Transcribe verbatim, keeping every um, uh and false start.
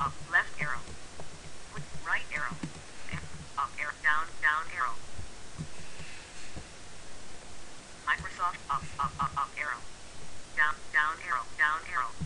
up, left arrow, right arrow, up arrow, down, down arrow. Microsoft up, up, up, up arrow, down, down arrow, down arrow.